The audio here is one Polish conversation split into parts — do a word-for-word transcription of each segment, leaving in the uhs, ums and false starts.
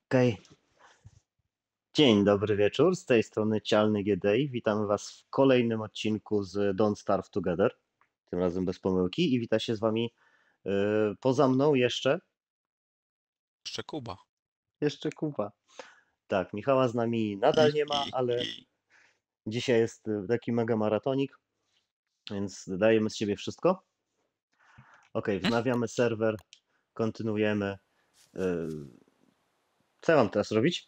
Okej. Dzień dobry wieczór, z tej strony Cialny G D I. Witamy Was w kolejnym odcinku z Don't Starve Together, tym razem bez pomyłki i wita się z Wami yy, poza mną jeszcze, Jeszcze Kuba. jeszcze Kuba. Tak, Michała z nami nadal nie ma, ale dzisiaj jest y, taki mega maratonik, więc dajemy z siebie wszystko. Okej, wznawiamy serwer, kontynuujemy. Yy, Co ja mam teraz robić?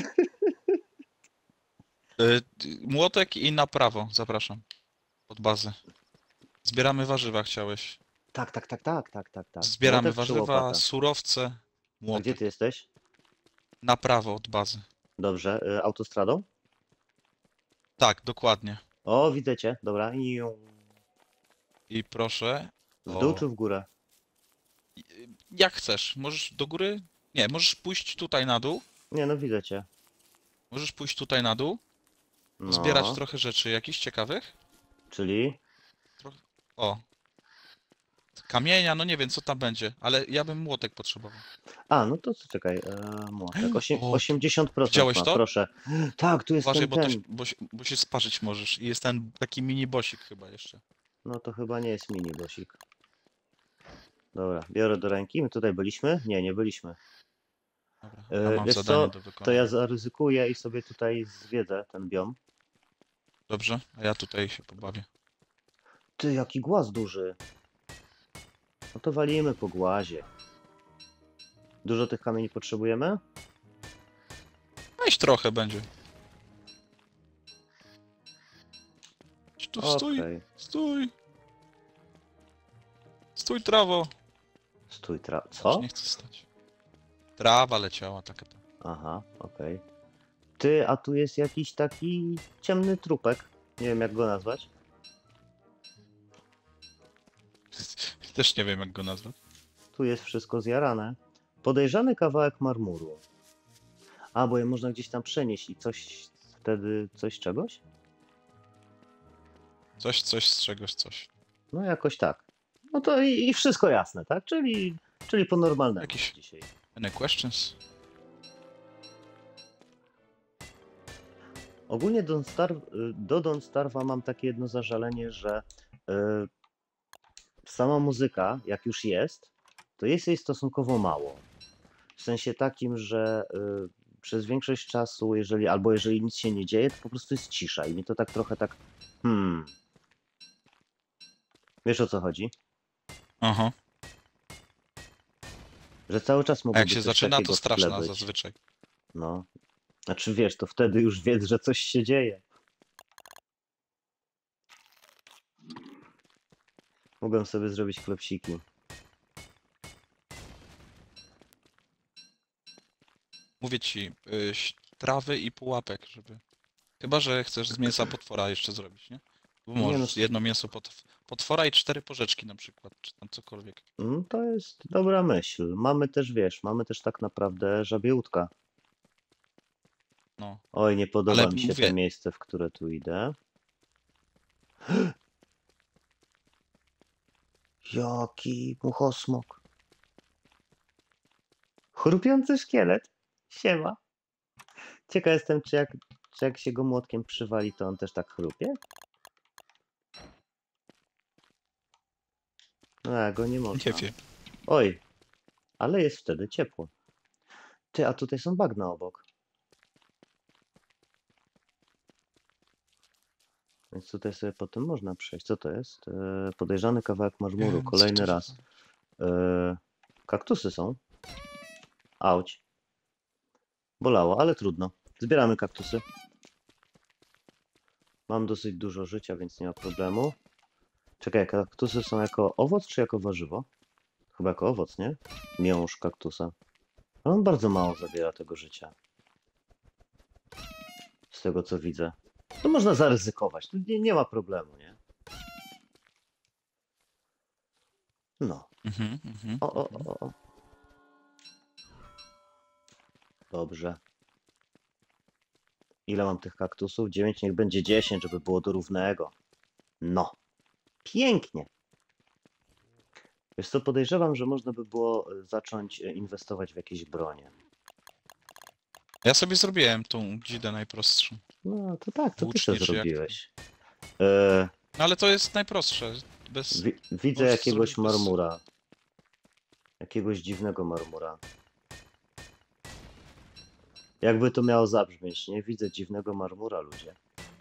Y, Młotek i na prawo, zapraszam. Pod bazę. Zbieramy warzywa, chciałeś. Tak, tak, tak, tak, tak, tak, tak. Zbieramy Młotek czy warzywa, łopata? surowce. A gdzie ty Młotek. jesteś? Na prawo od bazy. Dobrze, y, autostradą? Tak, dokładnie. O, widzę cię, dobra. I I proszę w dół o... czy w górę? Jak chcesz. Możesz do góry? Nie, możesz pójść tutaj na dół. Nie, no widzę cię. Możesz pójść tutaj na dół. Zbierać No, trochę rzeczy jakichś ciekawych. czyli... Trochę... O. Kamienia, no nie wiem co tam będzie, ale ja bym młotek potrzebował. A, no to co, czekaj, e, młotek. Osiem, O, osiemdziesiąt procent widziałeś ma, to? proszę. Tak, tu jest Uważaj, ten, bo, to, się- ten. bo, się- bo się sparzyć możesz. I jest ten taki mini bosik chyba jeszcze. No to chyba nie jest mini bosik. Dobra, biorę do ręki. My tutaj byliśmy? Nie, nie byliśmy. Dobra, ja E, mam wiesz zadanie co, do to ja wykonania. zaryzykuję i sobie tutaj zwiedzę ten biom. Dobrze? A ja tutaj się pobawię. Ty, jaki głaz duży. No to walimy po głazie. Dużo tych kamieni potrzebujemy? Weź trochę będzie. Idź tu, stój, Okej. stój. Stój, trawo. Stój, tra... Już Co? nie chcę stać. Trawa leciała, taka ta. Aha, okej. Ty, a tu jest jakiś taki ciemny trupek. Nie wiem jak go nazwać. Też nie wiem jak go nazwać. Tu jest wszystko zjarane. Podejrzany kawałek marmuru. A, bo je można gdzieś tam przenieść i coś wtedy, coś czegoś? Coś, coś z czegoś, coś. No jakoś tak. No to i, i wszystko jasne, tak? Czyli, czyli po normalnemu Jakieś dzisiaj. any questions? Ogólnie Don't Starve, y, do Don't Starve'a mam takie jedno zażalenie, że y, sama muzyka, jak już jest, to jest jej stosunkowo mało. W sensie takim, że y, przez większość czasu, jeżeli albo jeżeli nic się nie dzieje, to po prostu jest cisza i mnie to tak trochę tak hmm. Wiesz o co chodzi? Aha. Że cały czas A jak mogłoby się coś zaczyna, takiego to w tle straszna być. zazwyczaj. No. Znaczy wiesz, to wtedy już wiedz, że coś się dzieje. Mogłem sobie zrobić klepsiki. Mówię ci, y, trawy i pułapek, żeby... Chyba, że chcesz z mięsa potwora jeszcze zrobić, nie? Bo Nie no, możesz jedno mięso pot, potwora i cztery porzeczki na przykład, czy tam cokolwiek. mm, to jest dobra myśl. Mamy też, wiesz, mamy też tak naprawdę żabie łódka. No, Oj, nie podoba ale mi się to mówię, miejsce, w które tu idę. Jaki muchosmok. Chrupiący szkielet. Siema. Ciekaw jestem, czy jak, czy jak się go młotkiem przywali, to on też tak chrupie? No, ja go nie nie można. wiem. Oj, ale jest wtedy ciepło. Ty, a tutaj są bagna obok. Więc tutaj sobie potem można przejść. Co to jest? E, podejrzany kawałek marmuru. Wiem, co Kolejny to raz. za... E, kaktusy są. Auć. Bolało, ale trudno. Zbieramy kaktusy. Mam dosyć dużo życia, więc nie ma problemu. Czekaj, kaktusy są jako owoc czy jako warzywo? Chyba jako owoc, nie? Miąższ kaktusa. On bardzo mało zabiera tego życia. Z tego co widzę. To można zaryzykować. Tu nie, nie ma problemu, nie? No. Mhm, mhm, O, o, mhm. o, o. Dobrze. Ile mam tych kaktusów? dziewięć, niech będzie dziesięć, żeby było do równego. No. Pięknie. Wiesz co, podejrzewam, że można by było e, zacząć e, inwestować w jakieś bronie. Ja sobie zrobiłem tą dzidę najprostszą. No to tak, to ty Włócznie, to czy jak to? zrobiłeś. E, No ale to jest najprostsze. Bez... wi widzę Możesz jakiegoś zrobić bez- marmura. Jakiegoś dziwnego marmura. Jakby to miało zabrzmieć, nie? Widzę dziwnego marmura, ludzie.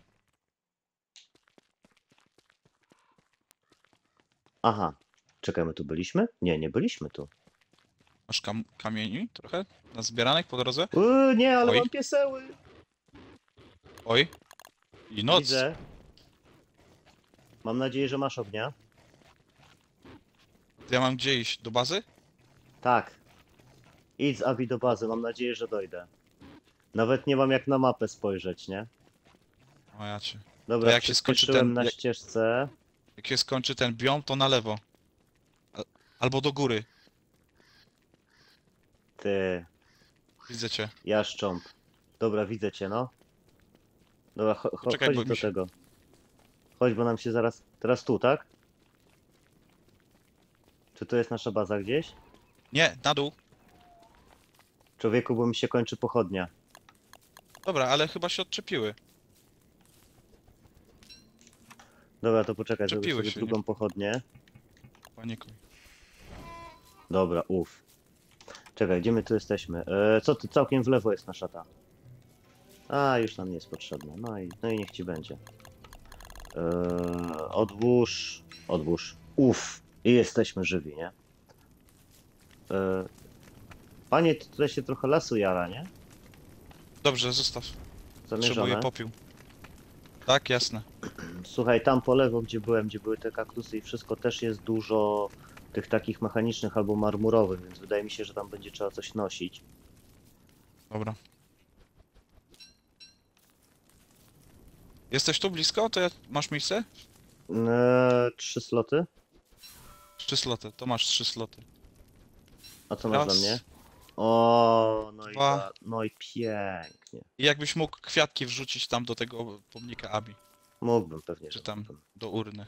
Aha. Czekaj, my tu byliśmy? Nie, nie byliśmy tu. Masz kam kamieni trochę? Na zbieranek po drodze? Uuu, nie, ale Oj. mam pieseły! Oj. I noc. Widzę. Mam nadzieję, że masz ognia. Ja mam gdzie iść? Do bazy? Tak. Idź z Abi do bazy, mam nadzieję, że dojdę. Nawet nie mam jak na mapę spojrzeć, nie? O ja cię. Dobra, jak się skończy przyspieszyłem ten- na jak- ścieżce. Jak się skończy ten biom, to na lewo. Al- Albo do góry. Ty, Widzę cię. jaszcząb. Dobra, widzę cię, no. Dobra, cho cho Poczekaj, chodź bo do mi się- tego. Chodź, bo nam się zaraz... Teraz tu, tak? Czy to jest nasza baza gdzieś? Nie, na dół. Człowieku, bo mi się kończy pochodnia. Dobra, ale chyba się odczepiły. Dobra, to poczekaj, zrobię Czepiły sobie się, drugą pochodnię. Panikuj. Dobra, uff. Czekaj, gdzie my tu jesteśmy? E, co ty, całkiem w lewo jest nasza ta. A, już nam nie jest potrzebna. No i, no i niech ci będzie. E, odłóż, odłóż. Uff, i jesteśmy żywi, nie? E, panie, tutaj się trochę lasu jara, nie? Dobrze, zostaw. Potrzebuję Zamierzone. popiół. Tak, jasne. Słuchaj, tam po lewo, gdzie byłem, gdzie były te kaktusy i wszystko, też jest dużo tych takich mechanicznych albo marmurowych, więc wydaje mi się, że tam będzie trzeba coś nosić. Dobra. Jesteś tu blisko? To ja... masz miejsce? Eee, trzy sloty. Trzy sloty, to masz trzy sloty. A co masz dla Raz. mnie? O, no i, Dwa. ba- no i pięknie. I jakbyś mógł kwiatki wrzucić tam do tego pomnika Abi, Mógłbym pewnie, czy że tam mógłbym. do urny.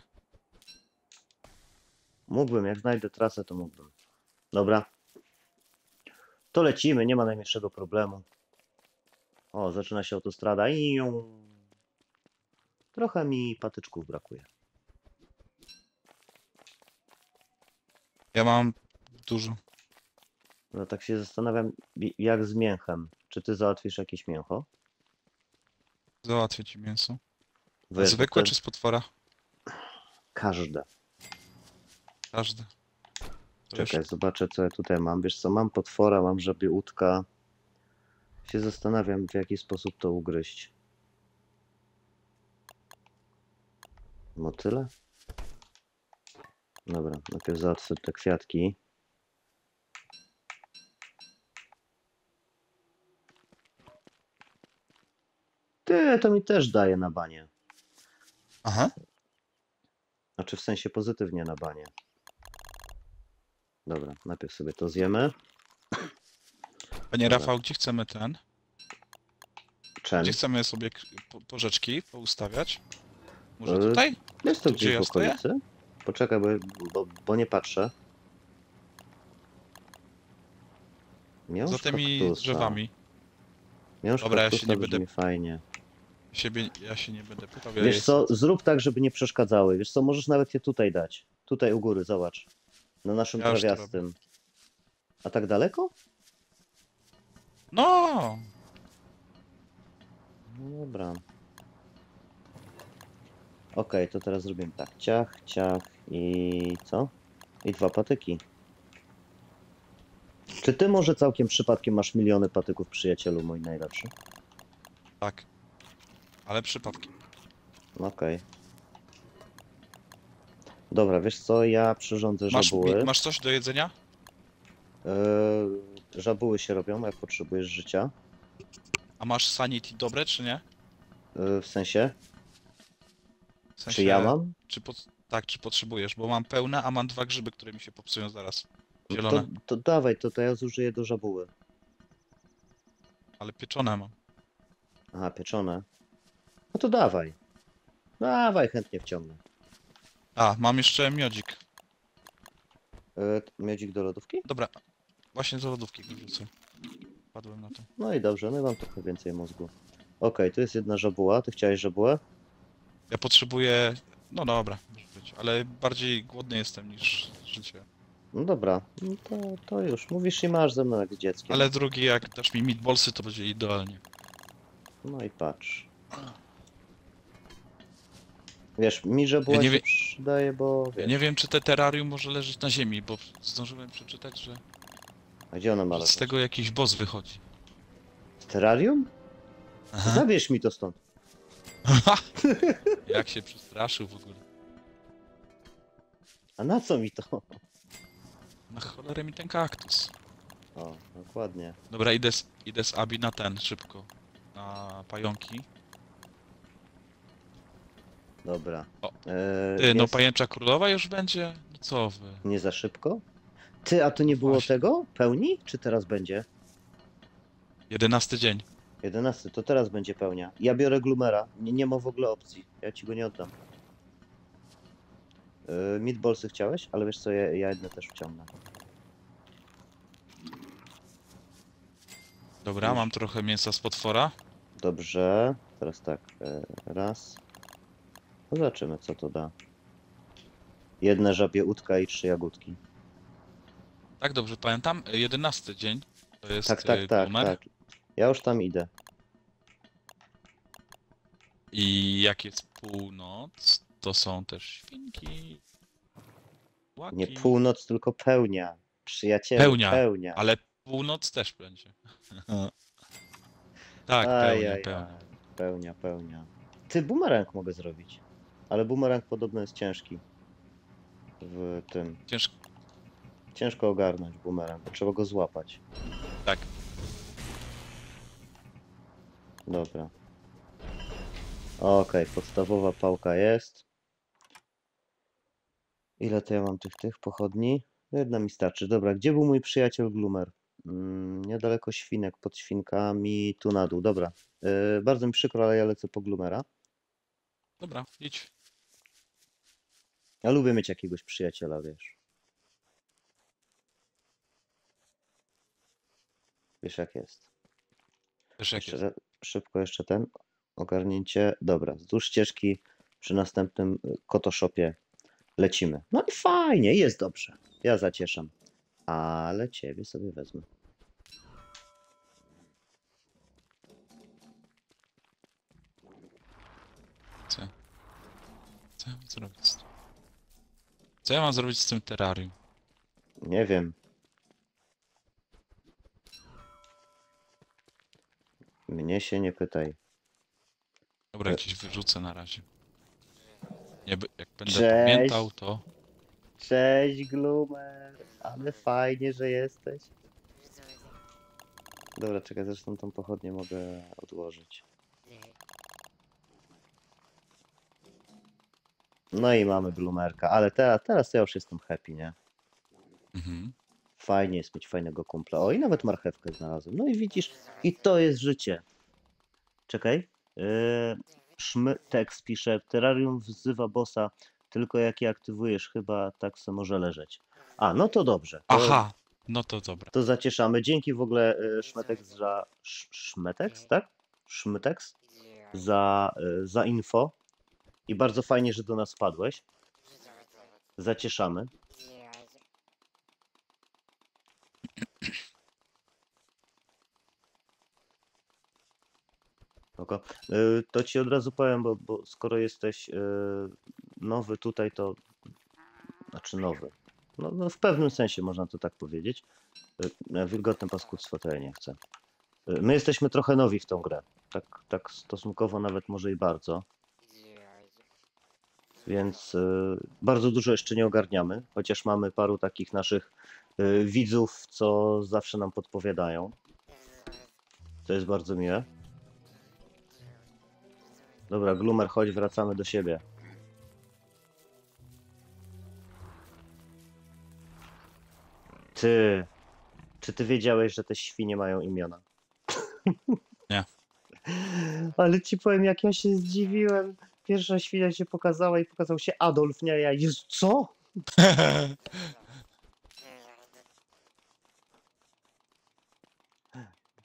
Mógłbym, jak znajdę trasę, to mógłbym. Dobra. To lecimy, nie ma najmniejszego problemu. O, zaczyna się autostrada i trochę mi patyczków brakuje. Ja mam dużo. No tak się zastanawiam, i- jak z mięchem. Czy ty załatwisz jakieś mięcho? Załatwię ci mięso. Wiesz, bo Zwykłe to- czy z potwora? Każde. Każde. To Czekaj, już- zobaczę co ja tutaj mam. Wiesz co, mam potwora, mam żabie łódka. Się zastanawiam, w jaki sposób to ugryźć. Motyle? Dobra, najpierw załatwię te kwiatki. Ty, to mi też daje na banie. Aha. Znaczy w sensie pozytywnie na banie. Dobra, najpierw sobie to zjemy. Panie Dobra. Rafał, gdzie chcemy ten? Czem? Gdzie chcemy sobie k- po, porzeczki poustawiać? Może E, tutaj? Jest to tu, gdzie gdzieś ja w stoję? okolicy. Poczekaj, bo, bo, bo nie patrzę. Miąższ Za tymi kaktusa. drzewami. Miąższ Dobra, ja się kaktusa nie będę- brzmi fajnie. Siebie, ja się nie będę pytał. Ja Wiesz jest... co, zrób tak, żeby nie przeszkadzały. Wiesz co, możesz nawet je tutaj dać. Tutaj u góry, zobacz. Na naszym Ja już to trawiastym. A tak daleko? No! No dobra. Okej, to teraz zrobimy tak. Ciach, ciach i co? I dwa patyki. Czy ty może całkiem przypadkiem masz miliony patyków, przyjacielu mój najlepszy? Tak. Ale przypadkiem. Okej. Dobra, wiesz co, ja przyrządzę Masz, żabuły. mi- masz coś do jedzenia? Yy, żabuły się robią, jak potrzebujesz życia. A masz sanity dobre, czy nie? Yy, w sensie, W sensie czy ja mam? Czy pot... Tak, czy potrzebujesz? Bo mam pełne, a mam dwa grzyby, które mi się popsują zaraz. No Zielone, To, to dawaj, to, to ja zużyję do żabuły. ale pieczone mam. Aha, pieczone. No to dawaj. Dawaj, chętnie wciągnę. A, mam jeszcze miodzik. Yy, miodzik do lodówki? Dobra, właśnie z lodówki go wrzucę. Padłem na to. No i dobrze, no i mam trochę więcej mózgu. Okej, tu jest jedna żabuła. Ty chciałeś żabułę? Ja potrzebuję... No dobra, może być, ale bardziej głodny jestem niż życie. No dobra, no to, to już. Mówisz i masz ze mną jak z dzieckiem. Ale drugi, jak dasz mi meatballsy, to będzie idealnie. No i patrz. Wiesz, mi żabuła Ja nie się wie- przydaje, bo Ja wiesz, nie wiem, czy te terrarium może leżeć na ziemi, bo zdążyłem przeczytać, że, a gdzie ona ma że z leżeć? tego jakiś boss wychodzi. Terrarium? Aha. Zabierz mi to stąd. Jak się przestraszył w ogóle. A na co mi to? Na cholerę mi ten kaktus. O, dokładnie. Dobra, idę z, idę z Abi na ten, szybko. Na pająki. Dobra. O, Eee, Ty, no jest pajęcza królowa już będzie? No co wy? nie za szybko? Ty, a to nie No było właśnie. tego? Pełni? Czy teraz będzie? Jedenasty dzień. jedenasty, to teraz będzie pełnia. Ja biorę Glumera. Nie, nie ma w ogóle opcji. Ja ci go nie oddam. Yy, meatballsy chciałeś? Ale wiesz co, ja, ja jedne też wciągnę. Dobra, Już. mam trochę mięsa z potwora. Dobrze. Teraz tak. Yy, raz. No zobaczymy, co to da. Jedne żabie udka i trzy jagódki. Tak, dobrze pamiętam. Jedenasty dzień. To jest Tak, tak, y, tak, Gloomer. tak. Ja już tam idę. I jak jest północ, to są też świnki. Łaki. Nie północ, tylko pełnia. Przyjaciele, Pełnia, pełnia. ale północ też będzie. Tak, pełnia, Ajajaj. pełnia. Pełnia, pełnia. Ty, bumerang mogę zrobić. Ale bumerang podobno jest ciężki. W tym. Ciężko. Ciężko ogarnąć bumerang, bo trzeba go złapać. Tak. Dobra. Okej, podstawowa pałka jest. Ile to ja mam tych, tych pochodni? Jedna mi starczy. Dobra, gdzie był mój przyjaciel Gloomer? Mm, niedaleko świnek, pod świnkami, tu na dół. Dobra. Yy, bardzo mi przykro, ale ja lecę po Gloomera. Dobra, idź. Ja lubię mieć jakiegoś przyjaciela, wiesz. Wiesz jak jest. Wiesz jak Jeszcze jest. ra- szybko jeszcze ten ogarnięcie. Dobra, wzdłuż ścieżki przy następnym y, Kotoshopie lecimy. No i fajnie, jest dobrze. Ja zacieszam. Ale ciebie sobie wezmę. Co? Co ja mam zrobić z tym? Co ja mam zrobić z tym terrarium? Nie wiem. Mnie się nie pytaj. Dobra, jakieś wyrzucę na razie. Nie, by- jak będę Cześć. pamiętał, to... Cześć Gloomer, ale fajnie, że jesteś. Dobra, czekaj, zresztą tą pochodnię mogę odłożyć. No i mamy Gloomerka, ale teraz, teraz ja już jestem happy, nie? Mhm. Fajnie jest mieć fajnego kumpla. O, i nawet marchewkę znalazłem. No i widzisz, i to jest życie. Czekaj. Yy, Szmy tekst pisze, terrarium wzywa bossa, tylko jak je aktywujesz, chyba tak se może leżeć. A, no to dobrze. To, Aha! No to dobra. to zacieszamy. Dzięki w ogóle y, Szmetek za... Sz, Szmetek, tak? Szmytex za, y, za info. I bardzo fajnie, że do nas wpadłeś. Zacieszamy. Oko. Y, To ci od razu powiem, bo, bo skoro jesteś y, nowy tutaj, to znaczy nowy. No, no w pewnym sensie można to tak powiedzieć. Y, Wilgotne paskudztwo to ja nie chcę. Y, My jesteśmy trochę nowi w tą grę. Tak, tak stosunkowo nawet może i bardzo. Więc y, bardzo dużo jeszcze nie ogarniamy, chociaż mamy paru takich naszych y, widzów, co zawsze nam podpowiadają. To jest bardzo miłe. Dobra, Gloomer, chodź, wracamy do siebie. Ty, czy ty wiedziałeś, że te świnie mają imiona? Nie. Ale ci powiem, jak ja się zdziwiłem. Pierwsza świnia się pokazała i pokazał się Adolf, nie? Ja, Jezu, co?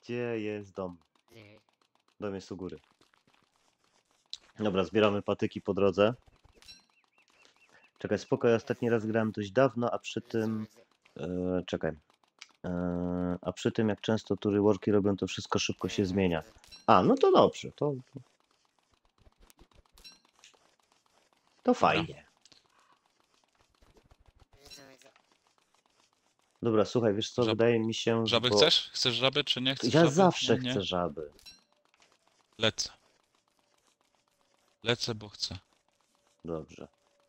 Gdzie jest dom? Dom jest u góry. Dobra, zbieramy patyki po drodze. Czekaj, spoko, ja ostatni raz grałem dość dawno, a przy tym... E, czekaj. E, a przy tym, jak często tu reworki robią, to wszystko szybko się zmienia. A, no to dobrze, to... To fajnie. Dobra, słuchaj, wiesz co, Żab- wydaje mi się, Żaby bo... chcesz? Chcesz żaby, czy nie chcesz Ja żaby? zawsze nie, nie? chcę żaby. Lecę. Lecę, bo chcę. Dobrze.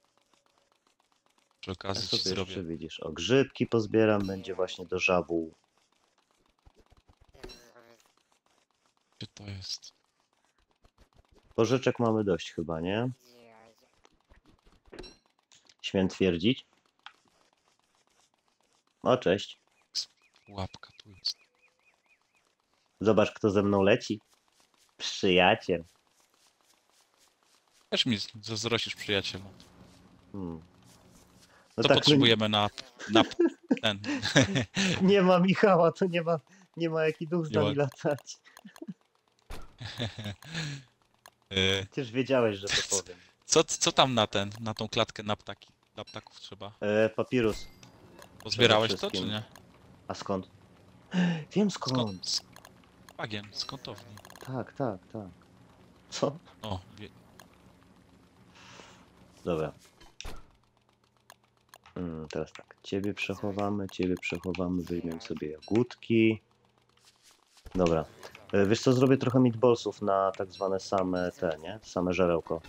Przy Ja okazji ci sobie zrobię. jeszcze widzisz, o grzybki pozbieram, będzie właśnie do żabu. Gdzie to jest? Porzeczek mamy dość chyba, nie? Śmiem twierdzić. O, cześć. Łapka tu jest. Zobacz, kto ze mną leci. Przyjaciel. Też mi zazdrościsz, przyjacielu. Hmm. No Co tak, potrzebujemy na, na ten? no, nie ma Michała, to nie ma, nie ma jaki duch z Nie ma- nami latać. Y, Przecież wiedziałeś, że to powiem. Co, co tam na ten, na tą klatkę na ptaki, dla ptaków trzeba? E, papirus. Pozbierałeś to, czy wszystkim. nie? A skąd? Wiem skąd. Skąd? Z bagiem, z kątowni. Tak, tak, tak. Co? O, wie, Dobra. Mm, teraz tak, ciebie przechowamy, ciebie przechowamy, wyjmiemy sobie jagódki. Dobra. E, Wiesz co, zrobię trochę meatballsów na tak zwane same te, nie? Same żarełko.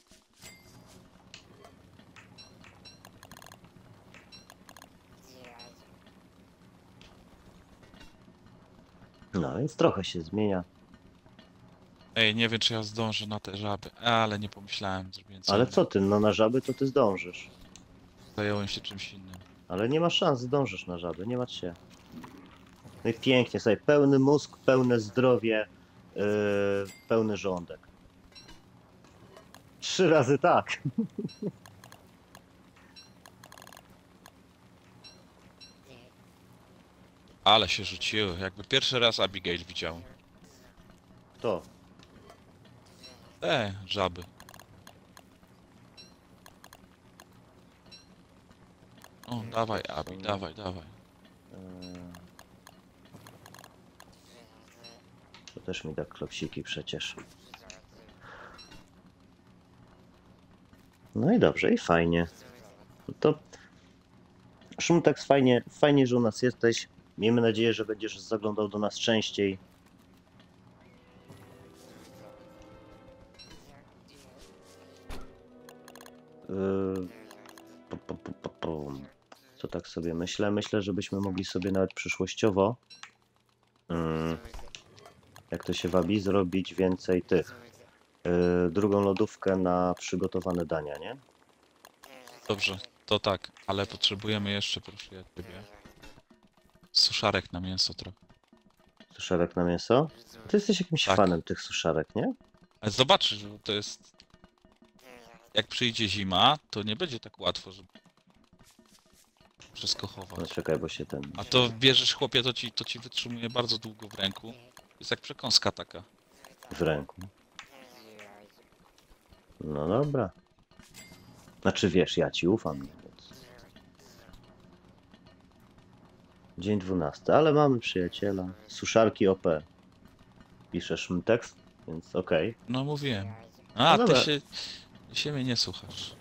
No więc trochę się zmienia. Ej, nie wiem, czy ja zdążę na te żaby, ale nie pomyślałem, zrobiłem Ale cały- co ty, no na żaby to ty zdążysz. Zająłem się czymś innym. Ale nie ma szans, zdążysz na żaby, nie martw się. No i pięknie, sobie pełny mózg, pełne zdrowie, yy, pełny żołądek. Trzy razy tak. Ale się rzuciły, jakby pierwszy raz Abigail widział. To. E, żaby. O, dawaj, Abi, dawaj, dawaj. Yy, To też mi da klopsiki przecież. No i dobrze, i fajnie. No to Szumtek, fajnie, fajnie, że u nas jesteś. Miejmy nadzieję, że będziesz zaglądał do nas częściej. Yy, pu, pu, pu, pu, pu. Co tak sobie myślę? Myślę, żebyśmy mogli sobie nawet przyszłościowo, yy, jak to się wabi, zrobić więcej tych. Yy, drugą lodówkę na przygotowane dania, nie? Dobrze, to tak, ale potrzebujemy jeszcze, proszę ja ciebie, suszarek na mięso trochę. Suszarek na mięso? Ty jesteś jakimś Tak. fanem tych suszarek, nie? Ale zobaczysz, że to jest... Jak przyjdzie zima, to nie będzie tak łatwo, żeby wszystko No chować. czekaj, bo się ten... A to bierzesz, chłopie, to ci, to ci wytrzymuje bardzo długo w ręku. Jest jak przekąska taka. w ręku. No dobra. Znaczy wiesz, ja ci ufam. Więc... Dzień dwunasty, ale mamy przyjaciela. Suszarki O P. Piszesz mi tekst, więc okej. No mówiłem. A, No ty dobra. się... Ty się mnie nie słuchasz.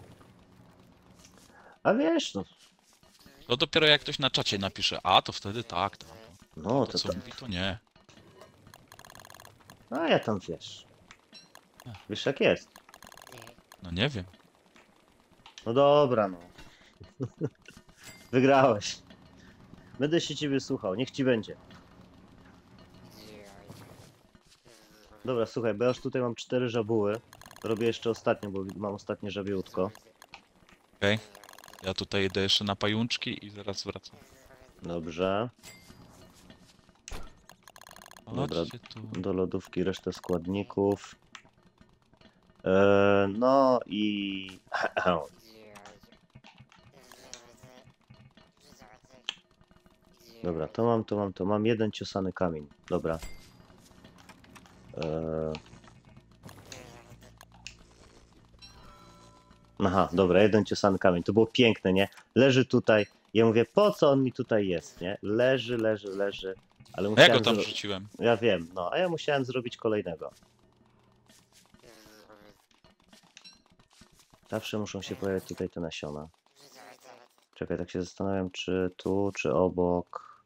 A wiesz, no, To dopiero jak ktoś na czacie napisze, a to wtedy tak, tak. no To to, co to... mówi, to nie. A ja tam wiesz. Wiesz jak jest. No nie wiem. No dobra, no. Wygrałeś. Będę się ciebie słuchał, niech ci będzie. Dobra, słuchaj, bo ja już tutaj mam cztery żabuły. Robię jeszcze ostatnią, bo mam ostatnie żabiutko. Okej. Ja tutaj idę jeszcze na pajączki i zaraz wracam. Dobrze. Dobra. Chodźcie tu. Do lodówki resztę składników. Eee, no i... Dobra, to mam, to mam, to mam. Jeden ciosany kamień. Dobra. E... Aha, dobra, jeden ciosany kamień. To było piękne, nie? Leży tutaj. Ja mówię, po co on mi tutaj jest, nie? Leży, leży, leży. Ale A ja go musiałem tam zro... wrzuciłem. Ja wiem, no, a ja musiałem zrobić kolejnego. Zawsze muszą się pojawiać tutaj te nasiona. Czekaj, tak się zastanawiam, czy tu, czy obok.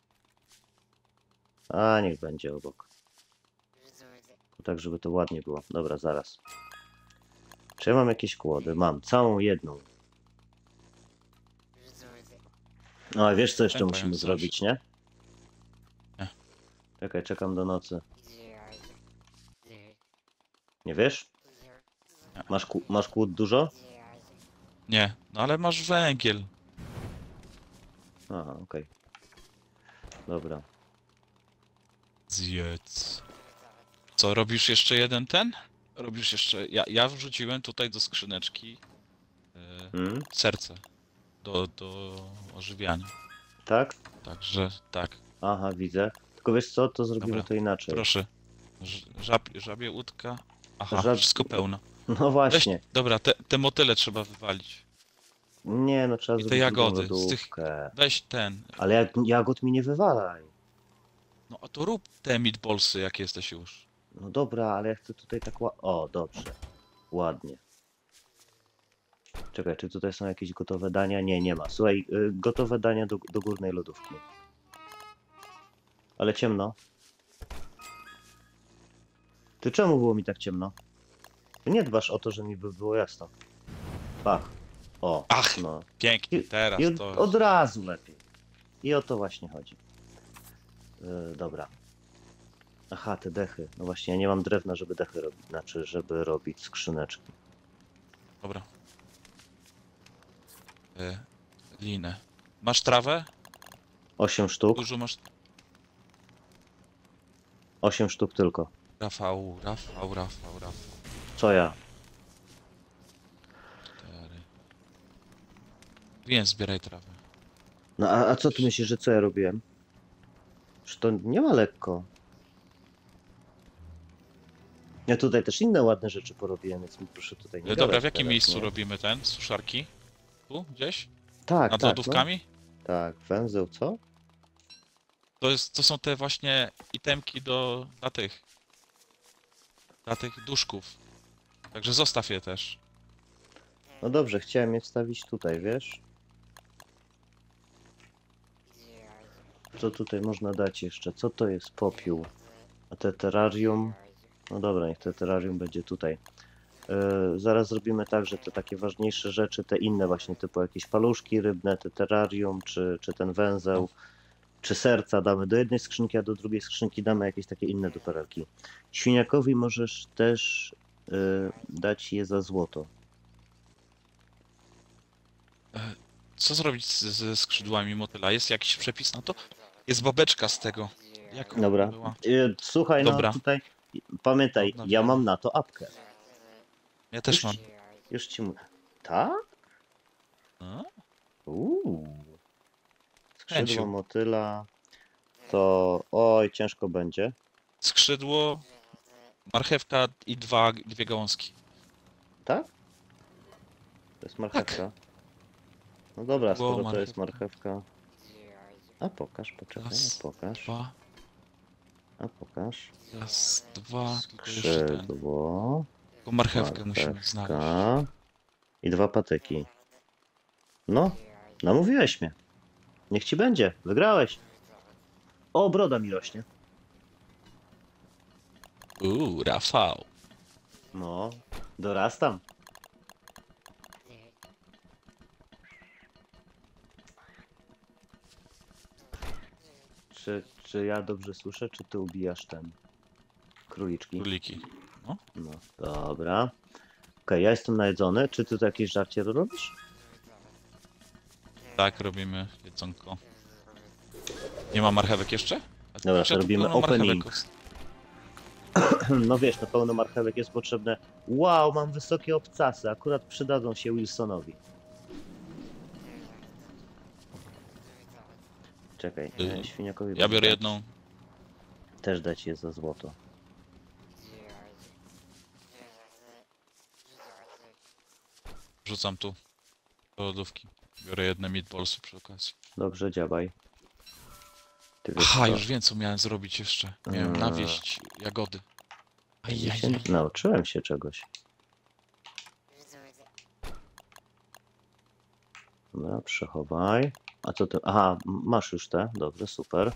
A, niech będzie obok. Tak, żeby to ładnie było. Dobra, zaraz. Czy ja mam jakieś kłody? Mam, całą jedną. No, a wiesz co jeszcze Ten musimy pająk coś. zrobić, nie? Nie. Czekaj, czekam do nocy. Nie wiesz? Nie. Masz, kłó- masz kłód dużo? Nie, no ale masz węgiel. Aha, okej. Dobra. Zjedz. Co, robisz jeszcze jeden ten? Robisz jeszcze... Ja, ja wrzuciłem tutaj do skrzyneczki e, Hmm? serce. Do, do ożywiania. Tak? Także tak, Aha, widzę. Tylko wiesz co, to zrobimy Dobra, to inaczej. proszę. Ż- Żab, żabie łódka. Aha, Żab- wszystko pełno. No Weź, właśnie. dobra, te, te motyle trzeba wywalić. Nie, no trzeba I te zrobić drugą jagody, z tych- lodówkę. Weź ten. Ale jak jagód mi nie wywalaj. No a to rób te meatballsy, jak jesteś już. No dobra, ale ja chcę tutaj tak ła... O, dobrze. Ładnie. Czekaj, czy tutaj są jakieś gotowe dania? Nie, nie ma. Słuchaj, y, gotowe dania do, do górnej lodówki. Ale ciemno. Ty czemu było mi tak ciemno? Ty nie dbasz o to, że mi by było jasno. Pach. O, Ach, no. Pięknie, I, teraz i od, to... od razu lepiej. I o to właśnie chodzi. Yy, dobra. Aha, te dechy. No właśnie, ja nie mam drewna, żeby dechy robić. Znaczy, żeby robić skrzyneczki. Dobra. E, linę. Masz trawę? Osiem sztuk. Dużo masz... Osiem sztuk tylko. Rafał, Rafał, Rafał, Rafał. Co ja? Cztery. Więc zbieraj trawę. No a, a co ty myślisz, że co ja robiłem? Że to nie ma lekko. Ja tutaj też inne ładne rzeczy porobiłem, więc mi proszę tutaj nie E, Dobra, gadać w jakim teraz, miejscu nie? robimy ten? Suszarki? Tu? Gdzieś? Tak, Nad tak, lodówkami? no. Tak, węzeł, co? To, jest, to są te właśnie itemki do, dla tych. Dla tych duszków. Także zostaw je też. No dobrze, chciałem je wstawić tutaj, wiesz? Co tutaj można dać jeszcze? Co to jest popiół? A te terrarium? No dobra, niech te terrarium będzie tutaj. Yy, zaraz zrobimy tak, że te takie ważniejsze rzeczy, te inne właśnie, typu jakieś paluszki rybne, te terrarium, czy, czy ten węzeł, czy serca damy do jednej skrzynki, a do drugiej skrzynki damy jakieś takie inne duperelki. Świniakowi możesz też yy, dać je za złoto. Co zrobić z- ze skrzydłami motyla? Jest jakiś przepis na to? Jest babeczka z tego. Jak ona Dobra. była? Yy, słuchaj, Dobra. no tutaj pamiętaj, Dobra, ja wiem. mam na to apkę. Ja też Już- mam. Już ci mówię. Tak? A? Uuu. Skrzydło Chęciu. motyla. To oj, ciężko będzie. Skrzydło, marchewka i dwa, dwie gałązki. Tak? To jest marchewka. No dobra, Było skoro to jest marchewka. marchewka. A pokaż, poczekaj, Raz, a pokaż. Dwa, A pokaż. raz, dwa, tylko jeszcze ten. Skrzydło. Tylko marchewkę musimy znaleźć. Marchewka. I dwa patyki. No, namówiłeś mnie. Niech ci będzie. Wygrałeś. O, broda mi rośnie. Uuu, Rafał. No, dorastam. Czy, czy ja dobrze słyszę, czy ty ubijasz ten króliczki? Króliki. No, dobra. Okej, ja jestem najedzony. Czy ty tu jakieś żarcie robisz? Tak, robimy jedzonko. Nie ma marchewek jeszcze? A Dobra, kurczę, to tu robimy pełno marchewek opening. jest. No wiesz, na pełno marchewek jest potrzebne. Wow, mam wysokie obcasy. Akurat przydadzą się Wilsonowi. Czekaj, Y, e, świniakowi Ja będę biorę dać- jedną. Też dać je za złoto. Rzucam tu do lodówki. Biorę jedne meatballsy przy okazji. Dobrze, działaj. Ty wiesz Aha, co? już wiem co miałem zrobić jeszcze. Miałem Eee. nawieść jagody. Ja się, Ajajaj. nauczyłem się czegoś. Dobra, przechowaj. A co ty? Aha, m- masz już te? Dobrze, super.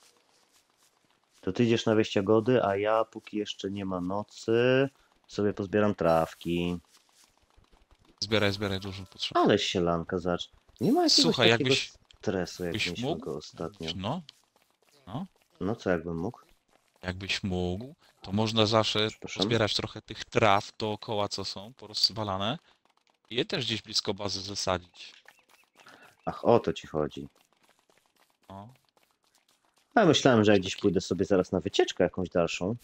To ty idziesz na wieść jagody, a ja póki jeszcze nie ma nocy, sobie pozbieram trawki. Zbieraj, zbieraj dużo potrzeb. Ale sielanka, zacz. Nie ma jakiegoś Słuchaj, takiego jakbyś- stresu, jak Byś mieliśmy mógł? go ostatnio. No, No co, jakbym mógł? jakbyś mógł, to można zawsze Przepraszam? zbierać trochę tych traw dookoła, co są porozwalane. I je też gdzieś blisko bazy zasadzić. Ach, o to ci chodzi. No. A myślałem, że jak gdzieś pójdę sobie zaraz na wycieczkę jakąś dalszą.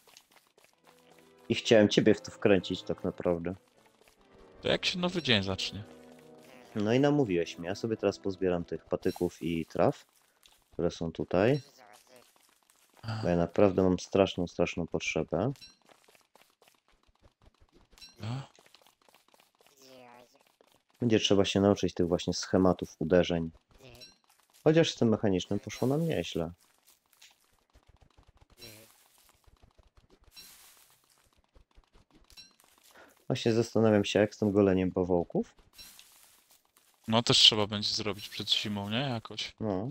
I chciałem ciebie w to wkręcić tak naprawdę. To jak się nowy dzień zacznie? No i namówiłeś mnie. Ja sobie teraz pozbieram tych patyków i traw, które są tutaj. Bo ja naprawdę mam straszną, straszną potrzebę. No. Będzie trzeba się nauczyć tych właśnie schematów uderzeń. Chociaż z tym mechanicznym poszło nam nieźle. Właśnie zastanawiam się, jak z tym goleniem bawołków. No też trzeba będzie zrobić przed zimą, nie? Jakoś. No.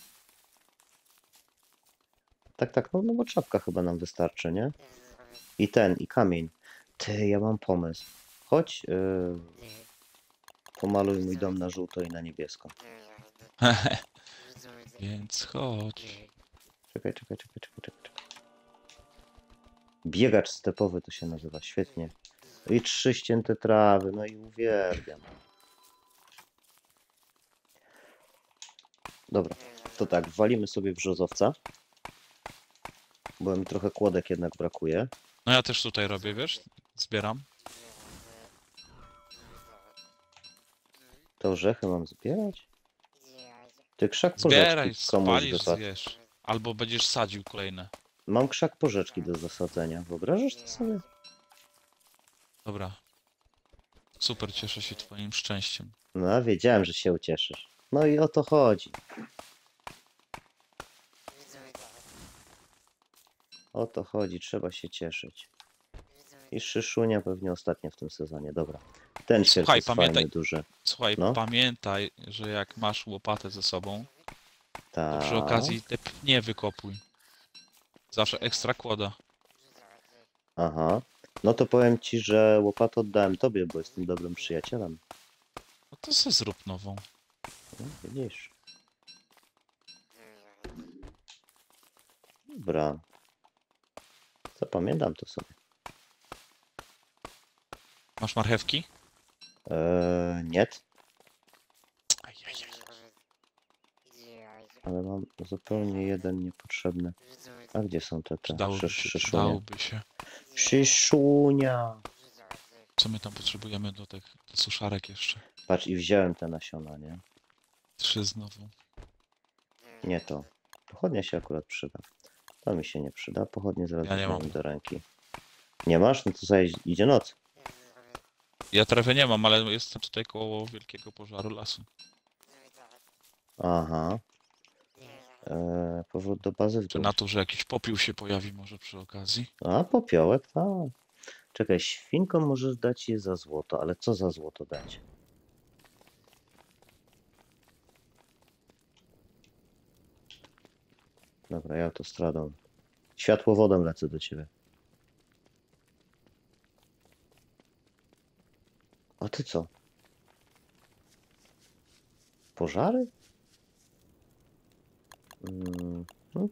Tak, tak, no, no bo czapka chyba nam wystarczy, nie? I ten, i kamień. Ty, ja mam pomysł. Chodź, yy, pomaluj mój dom na żółto i na niebiesko. Więc chodź. Czekaj, czekaj, czekaj, czekaj, czekaj. czekaj. Biegacz stepowy to się nazywa, świetnie. I trzy ścięte trawy, no i uwielbiam. Dobra, to tak, walimy sobie brzozowca. Bo mi trochę kłodek jednak brakuje. No ja też tutaj robię, wiesz? Zbieram. To orzechy mam zbierać? Ty krzak Zbieraj, porzeczki komuś spalisz, wypadł. zjesz. Albo będziesz sadził kolejne. Mam krzak porzeczki do zasadzenia. Wyobrażasz to sobie? Dobra. Super, cieszę się twoim szczęściem. No, wiedziałem, że się ucieszysz. No i o to chodzi. O to chodzi, trzeba się cieszyć. I szyszunia pewnie ostatnia w tym sezonie. Dobra. Ten świerk Słuchaj, jest pamiętaj- fajny, duży. Słuchaj, No. pamiętaj, że jak masz łopatę ze sobą, to Tak. przy okazji te pnie wykopuj. Zawsze ekstra kłoda. Aha. No to powiem ci, że łopatę oddałem tobie, bo jestem dobrym przyjacielem. No to se zrób nową. No, widzisz. Dobra. Zapamiętam to sobie. Masz marchewki? Eee, nie, Ajajaj. ale mam zupełnie jeden niepotrzebny. A gdzie są te te Przydałoby szy- się, szyszunie? przydałoby się. Szyszunia! Co my tam potrzebujemy do tych do suszarek jeszcze? Patrz, i wziąłem te nasiona, nie? Trzy znowu. Nie to. Pochodnia się akurat przyda. To mi się nie przyda. Pochodnie zaraz Ja nie weźmiemy mam. do ręki. Nie masz? No to sobie idzie noc. Ja trawy nie mam, ale jestem tutaj koło wielkiego pożaru lasu. Aha. Eee, powrót do bazy w Czy dół. na to, że jakiś popiół się pojawi może przy okazji? A, popiołek, tak. Czekaj, świnkom możesz dać je za złoto, ale co za złoto dać? Dobra, ja autostradą. Światłowodem lecę do ciebie. A ty co? Pożary? Mm, no.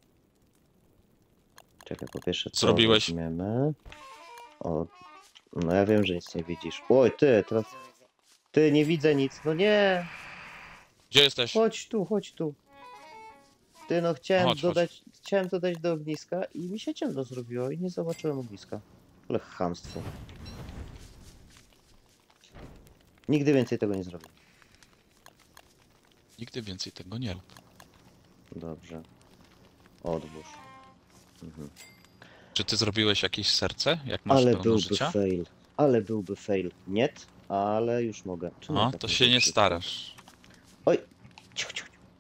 Czekaj, po pierwsze co Zrobiłeś? weźmiemy? O, no ja wiem, że nic nie widzisz. Oj, ty, teraz... Ty, nie widzę nic, no nie! Gdzie jesteś? Chodź tu, chodź tu. Ty, no chciałem Chodź, chodź. dodać, chciałem dodać do ogniska i mi się ciemno zrobiło i nie zobaczyłem ogniska. Ale chamstwo. Nigdy więcej tego nie zrobię. Nigdy więcej tego nie rób. Dobrze. Odłóż. Mhm. Czy ty zrobiłeś jakieś serce? Jak masz Ale pełno byłby życia? fail. Ale byłby fail. Nie? ale już mogę. Czemu No, ja tak to mówię się nie szybko? starasz. Oj! Cicho, cicho, cicho.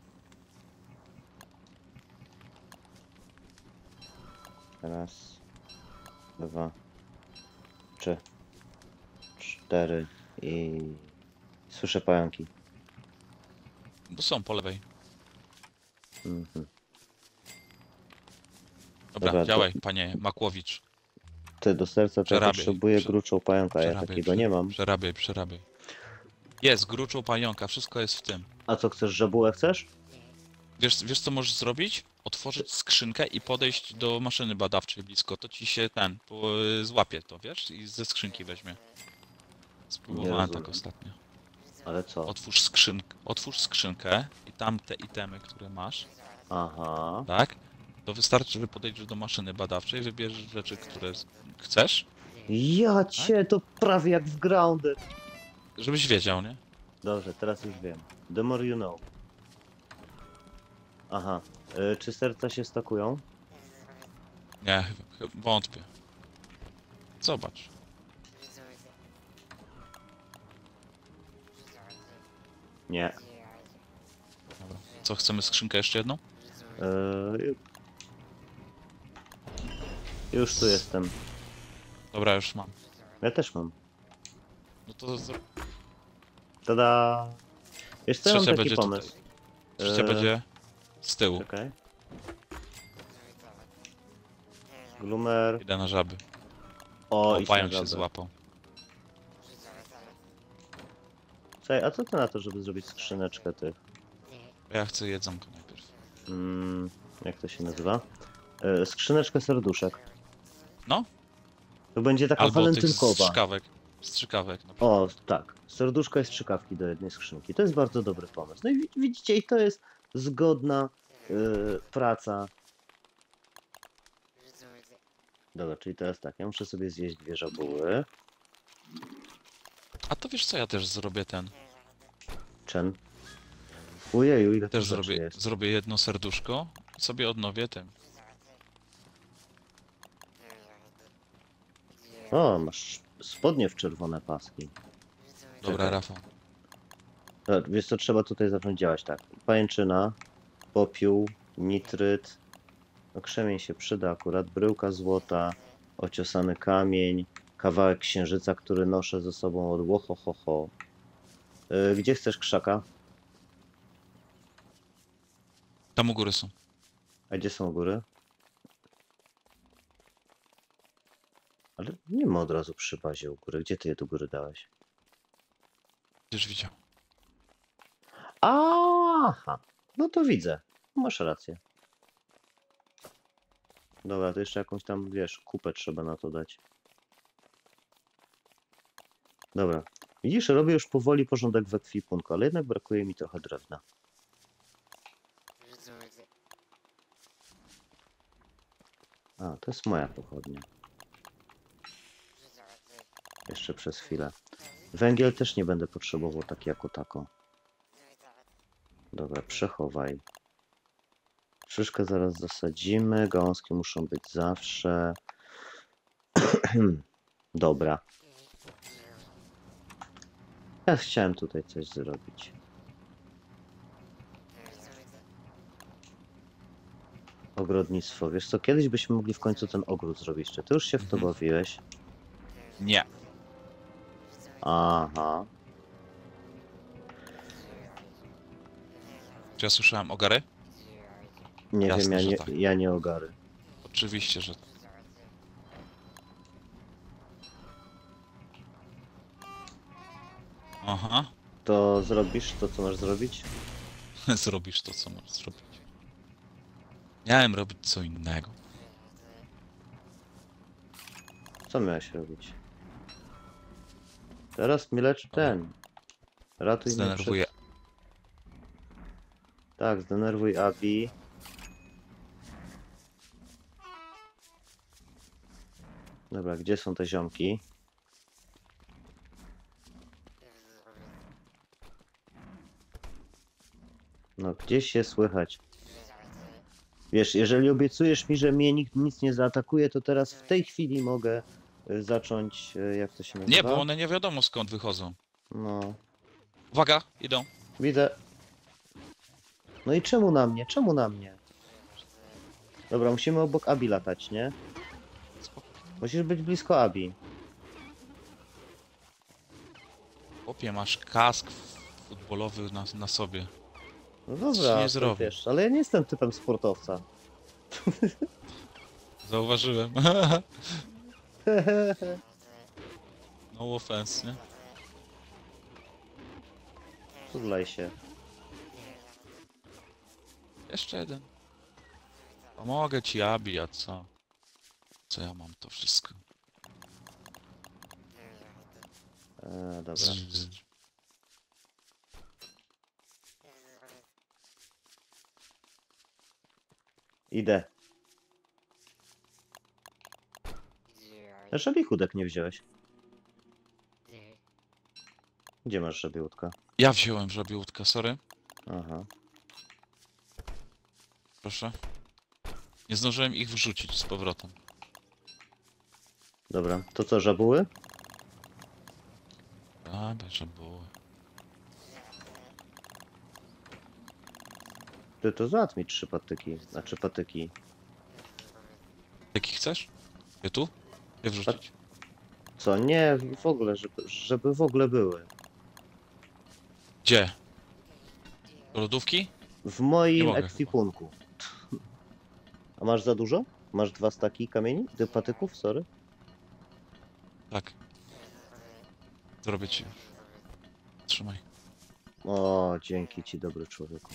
Raz, dwa, trzy, cztery i... Słyszę pająki. Bo są po lewej. Mhm. Dobra, Dobra, to- działaj, panie Makłowicz. Ty do serca to ja Przerabiaj, potrzebuję prze- gruczą pająka, ja Przerabiaj, takiego prze- nie mam. Przerabiaj, przerabiaj. Jest, gruczą pająka, wszystko jest w tym. A co chcesz, żebułę chcesz? Wiesz, wiesz co możesz zrobić? Otworzyć skrzynkę i podejść do maszyny badawczej blisko. To ci się ten, po, złapie to, wiesz? I ze skrzynki weźmie. Spróbowałem rozumiem. tak ostatnio. Ale co? Otwórz skrzynkę, otwórz skrzynkę i tam te itemy, które masz, Aha. tak? To wystarczy, że podejdziesz do maszyny badawczej, wybierzesz rzeczy, które z- chcesz, Ja cię, to prawie jak w Grounded. żebyś wiedział, nie? Dobrze, teraz już wiem. The more you know. Aha. Y, czy serca się stakują? Nie, ch- ch- wątpię. Zobacz. Nie. Dobra. Co, chcemy skrzynkę jeszcze jedną? Y, już tu jestem. Dobra, już mam. Ja też mam. No to z- Tada! Wiesz co, ja mam trzecia taki będzie pomysł. tutaj. Trzecia E, będzie z tyłu. Czekaj. Glumer. Idę na żaby. O, O, i pająk się żabę. złapał. Słuchaj, a co ty na to, żeby zrobić skrzyneczkę tych? Ja chcę jedzonko najpierw. Mm, jak to się nazywa? E, skrzyneczkę serduszek. No. To będzie taka Albo tych walentynkowa. strzykawek. Strzykawek. No. O, tak. Serduszko i strzykawki do jednej skrzynki. To jest bardzo dobry pomysł. No i wi- widzicie, i to jest zgodna y, praca. Dobra, czyli teraz tak, ja muszę sobie zjeść dwie żabuły. A to wiesz co, ja też zrobię ten. Czen. Ojeju, ile Też to rzeczy zrobię, jest. zrobię jedno serduszko i sobie odnowię tym. O, masz spodnie w czerwone paski. Dobra, Czekaj. Rafał. Dobra, wiesz co, trzeba tutaj zacząć działać tak. Pajęczyna, popiół, nitryt. No krzemień się przyda akurat. Bryłka złota, ociosany kamień, kawałek księżyca, który noszę ze sobą od łohohoho. Yy, gdzie chcesz krzaka? Tam u góry są. A gdzie są góry? Ale nie ma od razu przy bazie u góry. Gdzie ty je do góry dałeś? Już widział. Aha, no to widzę. Masz rację. Dobra, to jeszcze jakąś tam, wiesz, kupę trzeba na to dać. Dobra. Widzisz, robię już powoli porządek w ekwipunku, ale jednak brakuje mi trochę drewna. A, to jest moja pochodnia. Jeszcze przez chwilę. Węgiel też nie będę potrzebował tak jako tako. Dobra, przechowaj. Szyszkę zaraz zasadzimy. Gałązki muszą być zawsze. Dobra. Ja chciałem tutaj coś zrobić. Ogrodnictwo. Wiesz co, kiedyś byśmy mogli w końcu ten ogród zrobić. Czy ty już się w to Mhm. bawiłeś? Nie. Aha. Czy ja słyszałem ogary? Nie Jasne, wiem, ja że nie, tak. ja nie ogary. Oczywiście, że tak. Aha. To zrobisz to, co masz zrobić? Zrobisz to, co możesz zrobić. Miałem robić co innego. Co miałeś robić? Teraz mi lecz ten. Ratuj mnie Zdenerwuję. przed... Tak, zdenerwuj Abi. Dobra, gdzie są te ziomki? No, gdzieś się słychać. Wiesz, jeżeli obiecujesz mi, że mnie nikt nic nie zaatakuje, to teraz w tej chwili mogę y, zacząć, y, jak to się nazywa? Nie, bo one nie wiadomo skąd wychodzą. No, Uwaga, idą. widzę. No i czemu na mnie? Czemu na mnie? Dobra, musimy obok Abi latać, nie? Spoko. Musisz być blisko Abi. Chłopie, masz kask futbolowy na, na sobie. No Coś dobra, nie to zrobię. wiesz, ale ja nie jestem typem sportowca. Zauważyłem. No offense, nie? Podlej się. Jeszcze jeden. Pomogę ci, Abi, a co? Co ja mam to wszystko? E, dobra. Z, z, Idę. A żabichudek nie wziąłeś. Gdzie masz żabiłudka? ja wziąłem żabiłutkę, sorry. Aha. Proszę. Nie zdążyłem ich wrzucić z powrotem. Dobra, to co, żabuły? A, że było. Ty to załatw mi trzy patyki. Znaczy patyki. Jaki chcesz? Je tu? Je wrzucić? Co? Nie, w ogóle, żeby, żeby w ogóle były. Gdzie? Do lodówki? W Nie moim mogę ekwipunku. A masz za dużo? Masz dwa staki kamieni? Ty patyków, sorry. Tak. Zrobię ci. Trzymaj. O, dzięki ci, dobry człowieku.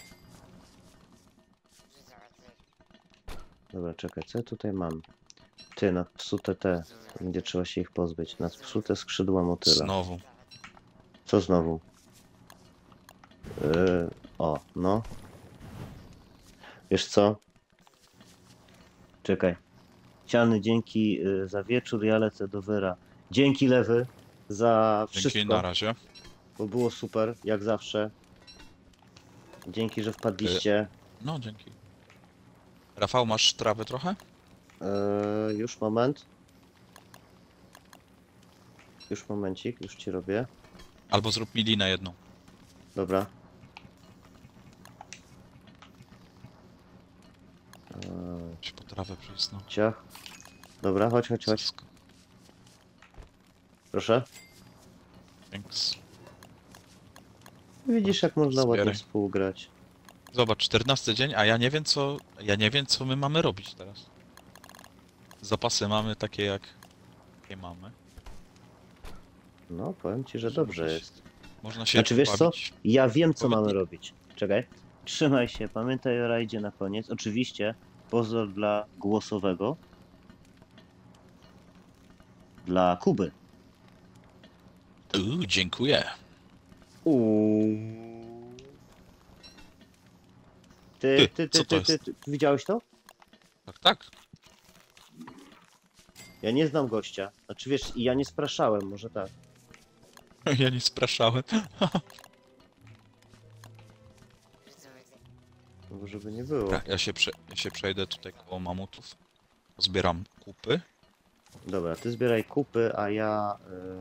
Dobra, czekaj, co ja tutaj mam? Ty, na psute te. Będzie trzeba się ich pozbyć. Na psute skrzydła motyla. Znowu. Co znowu? Yy, o, no. Wiesz co? Czekaj. Ciany, dzięki y, za wieczór, ja lecę do Wyra. Dzięki Lewy za Dzięki, wszystko, na razie. bo było super, jak zawsze. Dzięki, że wpadliście. No, dzięki. Rafał, masz trawy trochę? Yy, już moment. Już momencik, już ci robię. Albo zrób mi linę jedną. Dobra. Yy, Się po trawę przyjść, no. ciach. Dobra, chodź, chodź, chodź. Wszystko. Proszę. Thanks. Widzisz, jak można ładnie Zbieraj. współgrać. Zobacz, czternasty dzień, a ja nie wiem co... Ja nie wiem co my mamy robić teraz. Zapasy mamy takie jak... Jakie mamy. No, powiem ci, że dobrze jest. Można się Znaczy, wiesz co? pobawić. Ja wiem, co Powiedz mamy mi. robić. Czekaj. Trzymaj się, pamiętaj o rajdzie na koniec. Oczywiście, pozor dla głosowego. Dla Kuby. Uuu, dziękuję. Uuu. Ty, Ty, ty, ty, co to ty, ty, jest? ty, ty, widziałeś to? Tak, tak. Ja nie znam gościa. Znaczy, wiesz, i ja nie spraszałem, może tak. Ja nie spraszałem. No, żeby nie było. Dobra, ja się, prze... ja się przejdę tutaj koło mamutów. Zbieram kupy. Dobra, ty zbieraj kupy, a ja...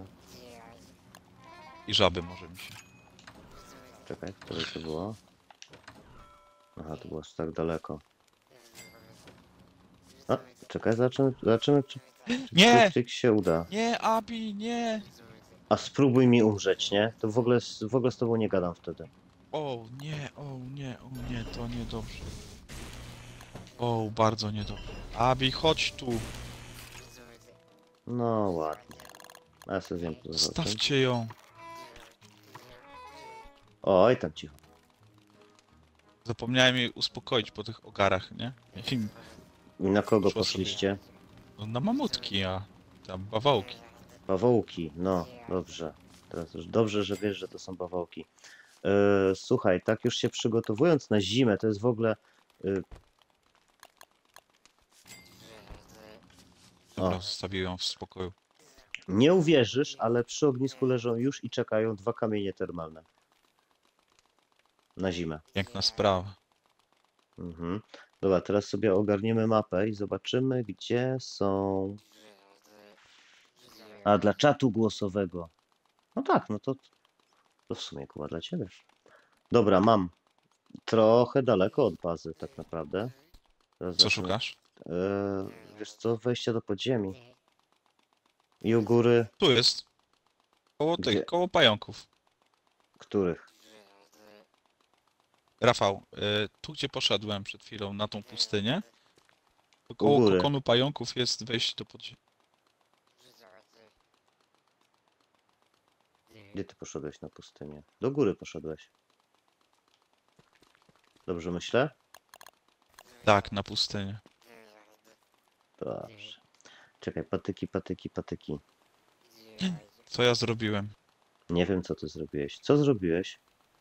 y, I żaby może mi się. Czekaj, które to było? Aha, to było aż tak daleko. A, czekaj, zobaczymy, zobaczymy czy, czy Nie! trik się uda. Nie, Abi, nie! A spróbuj mi umrzeć, nie? To w ogóle, z- w ogóle z tobą nie gadam wtedy. O nie, o nie, o nie, to niedobrze. O, bardzo niedobrze. Abi, chodź tu. No ładnie. A ja sobie wiem, co zrobić. Stawcie ją. Oj, tam cicho. Zapomniałem jej uspokoić po tych ogarach, nie? I- I na kogo Szło sobie. poszliście? No, na mamutki, a tam bawołki. Bawołki, no, dobrze. Teraz już dobrze, że wiesz, że to są bawołki. Yy, słuchaj, tak już się przygotowując na zimę, to jest w ogóle... Yy, Dobra, O. zostawiłem ją w spokoju. nie uwierzysz, ale przy ognisku leżą już i czekają dwa kamienie termalne. Na zimę. Piękna sprawa. Mhm. Dobra, teraz sobie ogarniemy mapę i zobaczymy, gdzie są... A dla czatu głosowego. No tak, no to, to w sumie Kuba dla ciebie. Dobra, mam. Trochę daleko od bazy tak naprawdę. Teraz Co zacznę. szukasz? E, wiesz co, wejście do podziemi. I u góry, Tu jest. Koło gdzie, tych, koło pająków. których? Rafał, y, tu gdzie poszedłem przed chwilą, na tą pustynię, to U koło góry. kokonu pająków jest wejście do podziemia. Gdzie ty poszedłeś na pustynię? Do góry poszedłeś. Dobrze myślę? Tak, na pustynię. Dobrze. Czekaj, patyki, patyki, patyki. Co ja zrobiłem? Nie wiem, co ty zrobiłeś. Co zrobiłeś?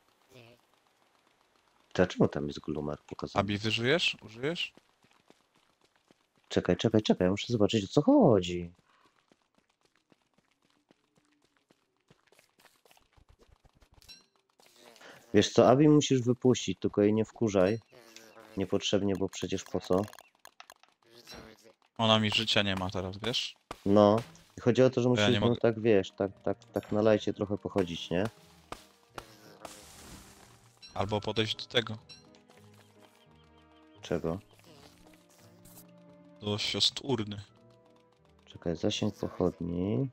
Dlaczego tam jest glumer pokazany? Abi, wyżyjesz? Użyjesz? Czekaj, czekaj, czekaj, muszę zobaczyć, o co chodzi. Wiesz co, Abi musisz wypuścić, tylko jej nie wkurzaj. Niepotrzebnie, bo przecież po co? Ona mi życia nie ma teraz, wiesz? No. I chodzi o to, że ja musisz nie z nią mogę. tak, wiesz, tak, tak, tak na lajcie trochę pochodzić, nie? Albo podejść do tego, Czego? do siostr urny. Czekaj, zasięg pochodni.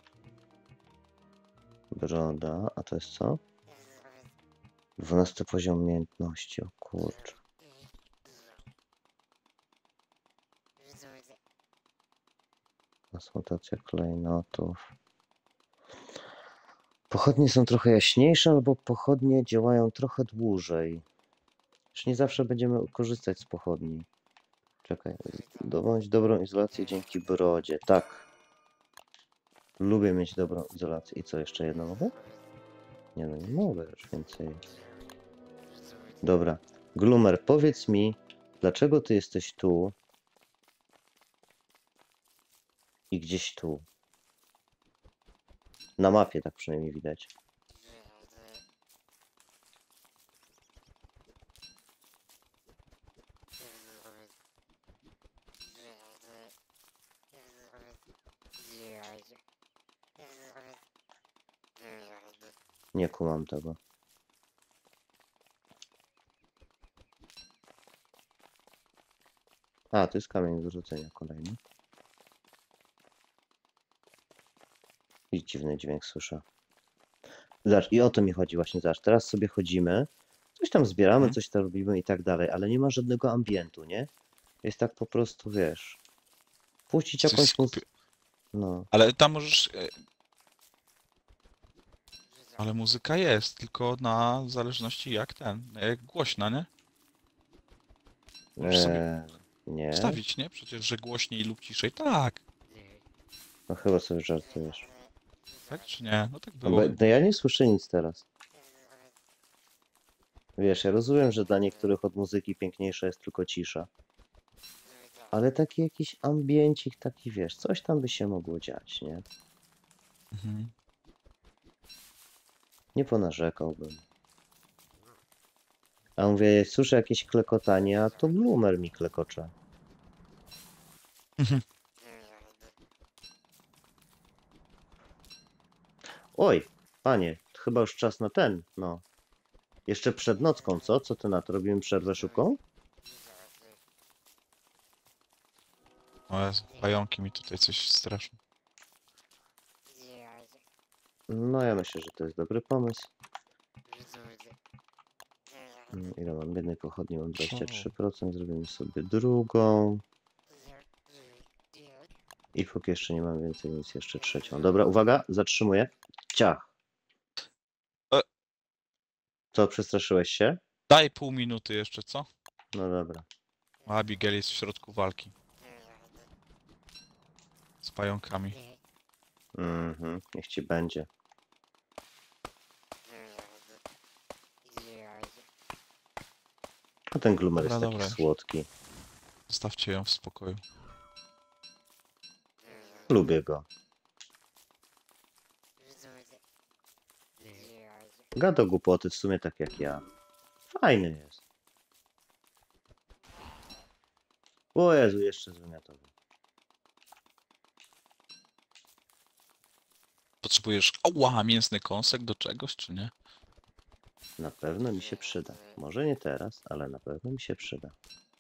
Broda, a to jest co? Dwunasty poziom umiejętności, o kurczę. Transmutacja klejnotów. Pochodnie są trochę jaśniejsze, albo pochodnie działają trochę dłużej. Już nie zawsze będziemy korzystać z pochodni. Czekaj, zdobądź dobrą izolację dzięki brodzie. Tak. Lubię mieć dobrą izolację. I co, jeszcze jedno mogę? Nie no, nie mogę już więcej. Dobra. Glumer, powiedz mi, dlaczego ty jesteś tu i gdzieś tu? Na mapie tak przynajmniej widać. Nie kumam tego. A, to jest kamień do rzucenia kolejny. I dziwny dźwięk słyszę. Zobacz, i o to mi chodzi właśnie, zobacz, teraz sobie chodzimy, coś tam zbieramy, Mhm. coś tam robimy i tak dalej, ale nie ma żadnego ambientu, nie? Jest tak po prostu, wiesz, puścić Jesteś jakąś skupi... muzykę. No, Ale tam możesz... e, Ale muzyka jest, tylko na w zależności jak ten, jak głośna, nie? Możesz sobie eee, nie, ustawić, nie? Przecież, że głośniej lub ciszej. Tak. no chyba sobie żartujesz. Tak czy nie? No tak No, było. bo, no ja nie słyszę nic teraz. Wiesz, ja rozumiem, że dla niektórych od muzyki piękniejsza jest tylko cisza. Ale taki jakiś ambiencik, taki wiesz, coś tam by się mogło dziać, nie? Mhm. Nie ponarzekałbym. A mówię, słyszę jakieś klekotanie, a to Bloomer mi klekocze. Mhm. Oj, panie, chyba już czas na ten, no. Jeszcze przed nocką, co? Co ty na to? Robimy przerwę szybką? O Jezu, pająki mi tutaj coś straszą. No ja myślę, że to jest dobry pomysł. Mm, Ile mam? Jednej pochodni mam dwadzieścia trzy procent, zrobimy sobie drugą. I póki jeszcze nie mam więcej, nic jeszcze trzecią. Dobra, uwaga, zatrzymuję. Ciach. E. Co, przestraszyłeś się? Daj pół minuty jeszcze, co? No dobra. Abigail jest w środku walki. Z pająkami. Mhm, niech ci będzie. A ten glumer Dobra, jest taki dobra już. słodki. Zostawcie ją w spokoju. Lubię go. Gada głupoty w sumie tak jak ja. Fajny jest. O Jezu, jeszcze zwymiotowy. Potrzebujesz, ała, mięsny kąsek do czegoś, czy nie? Na pewno mi się przyda. Może nie teraz, ale na pewno mi się przyda.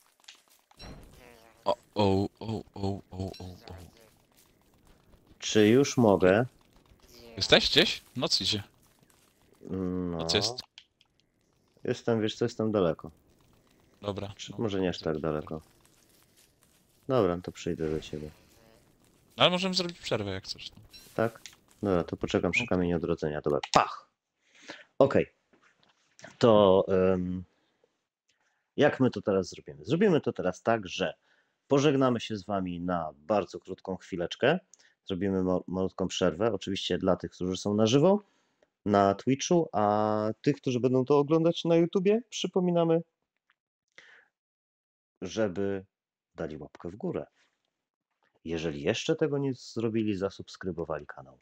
O, o, o, o, o, o, o. Czy już mogę? Jesteś gdzieś? Noc idzie. No, Noc jest. jestem, wiesz co, jestem daleko. Dobra. Czy, no, może nie aż widzę. tak daleko. Dobra, no to przyjdę do ciebie. No, ale możemy zrobić przerwę, jak chcesz. No. Tak? Dobra, to poczekam przy No. kamieniu odrodzenia. Dobra, pach! Okej. To em, jak my to teraz zrobimy? Zrobimy to teraz tak, że pożegnamy się z wami na bardzo krótką chwileczkę. Zrobimy ma- malutką przerwę, oczywiście dla tych, którzy są na żywo na Twitchu, a tych, którzy będą to oglądać na YouTubie, przypominamy, żeby dali łapkę w górę. Jeżeli jeszcze tego nie zrobili, zasubskrybowali kanał.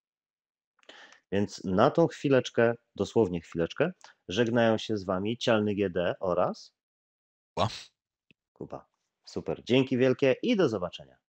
Więc na tą chwileczkę, dosłownie chwileczkę, żegnają się z wami Cialny G D oraz Kuba. Kuba. Super. Dzięki wielkie i do zobaczenia.